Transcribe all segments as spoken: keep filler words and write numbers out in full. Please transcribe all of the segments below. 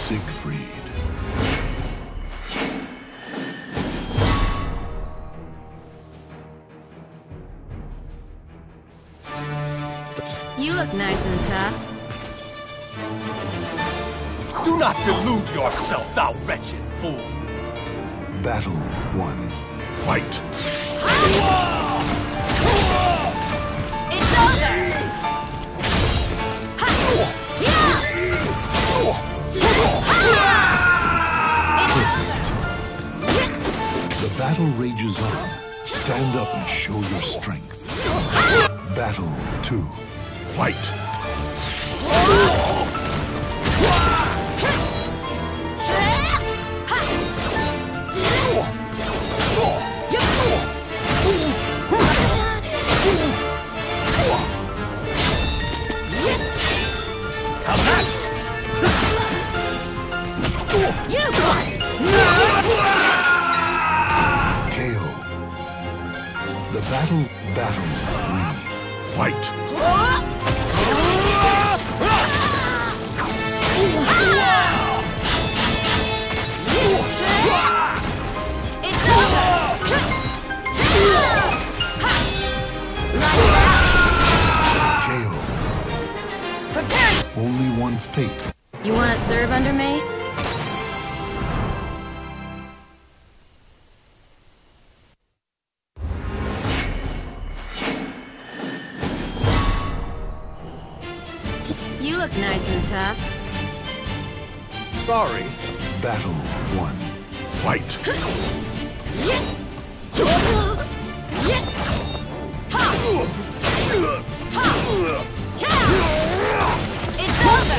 Siegfried. You look nice and tough. Do not delude yourself, thou wretched fool! Battle one. Fight! It's over! The battle rages on. Stand up and show your strength. Battle two. Fight! K O. The battle, battle three. Fight! It's over! K O. Prepare! Only one fate. You want to serve under me? You look nice and tough. Sorry. Battle one. Fight! It's over!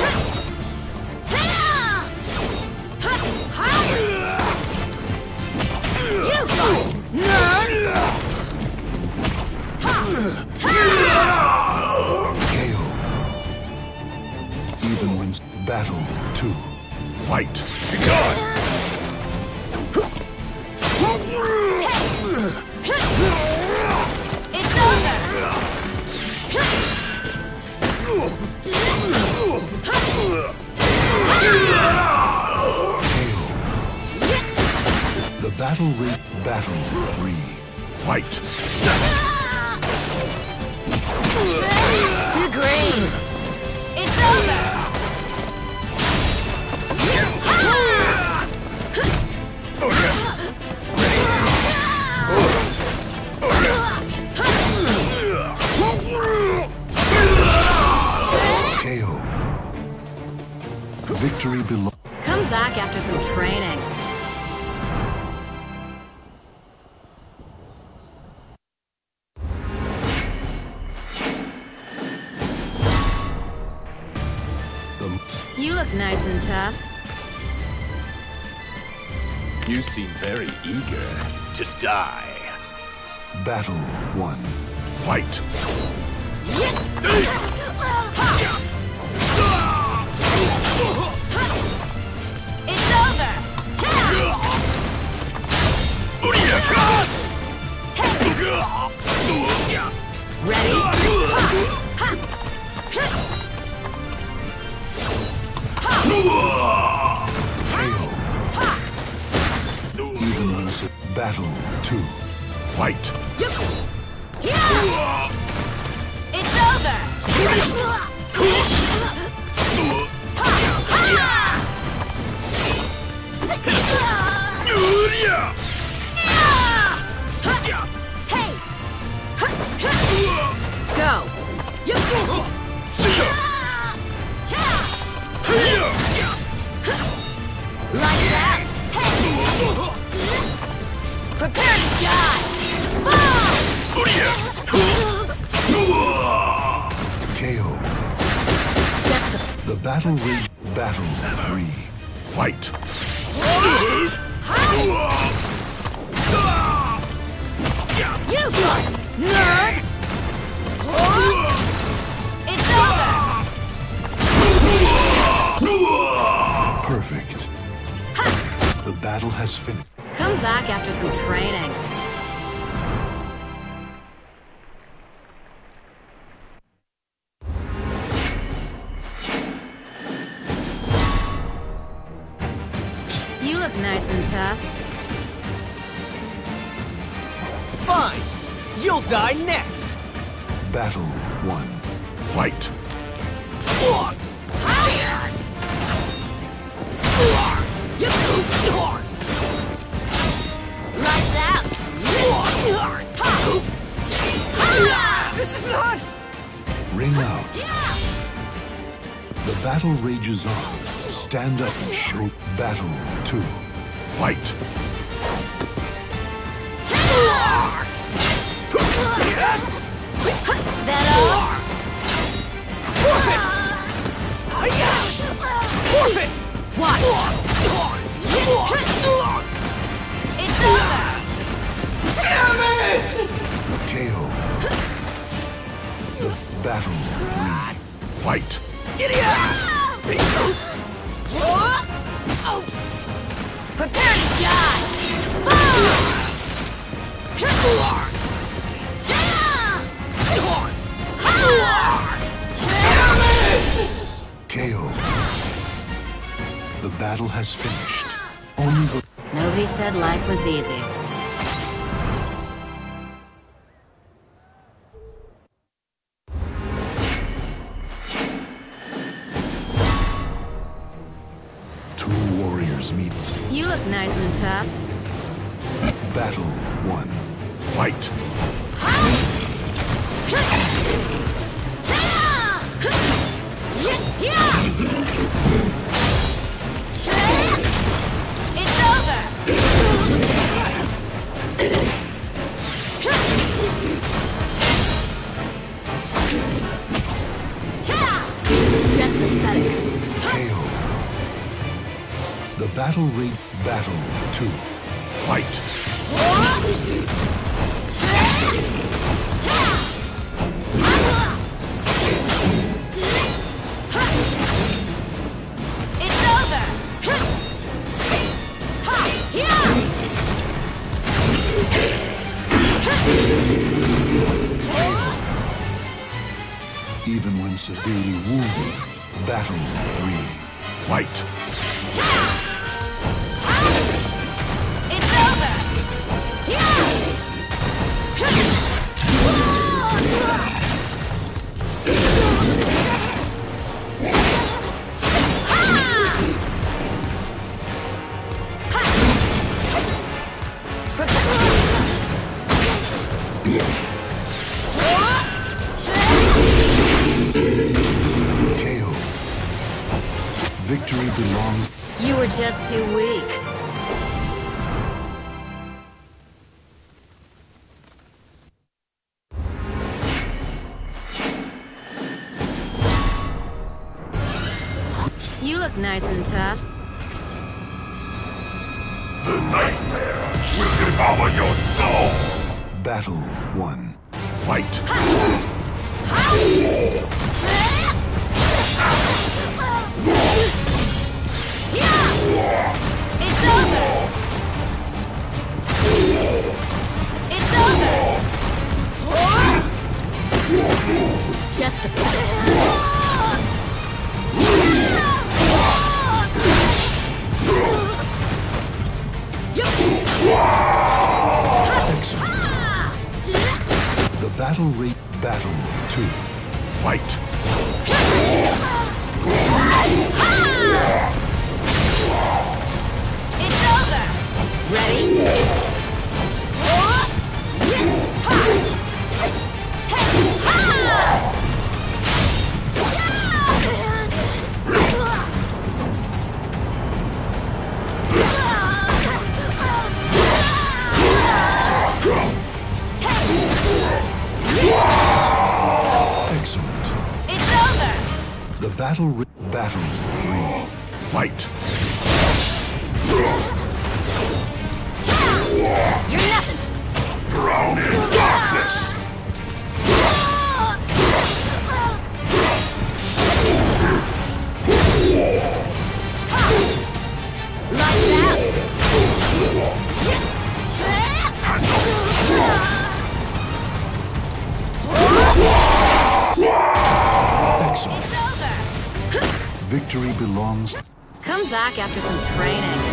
You fight! K O. Even when battle two. Fight! Be gone! It's over! The battle rate battle three. Fight! Too green! It's over! K O. Victory belongs. Come back after some training. You look nice and tough. You seem very eager to die. Battle one. Fight! It's over! Ready? K O. Even when s- battle two. Fight! It's over! Go! Lights out! Prepare to die! K O. The battle rage battle three. Fight! You fight! Nerd! It's over! Perfect. The battle has finished. Come back after some training. look nice and tough. Fine! You'll die next! Battle one. Fight! Lights out! This is not... Ring out. The battle rages on. Stand up and show. Battle two. Fight! That all? Forfeit! Forfeit! What? It's over! Damn it! K O. The battle three. Fight! Idiot! Prepare to die! K O. The battle has finished. Only the... Nobody said life was easy. Two warriors meet. You look nice and tough. Battle one. Fight! It's over! Just pathetic. K O. The battle rate. Battle two. Fight! It's over! Even when severely wounded. Battle three. Fight! It's over! K O. Victory belongs. You were just too weak. You look nice and tough. The nightmare will devour your soul! Battle one. Fight! It's over! It's over! Just the... Excellent. The battle rate. Battle two. Fight! It's over! Ready? Excellent. It's over! The battle rate. Battle three. Fight! You're nothing! Drown in darkness! Lights out! Excellent. It's over! Victory belongs. Come back after some training.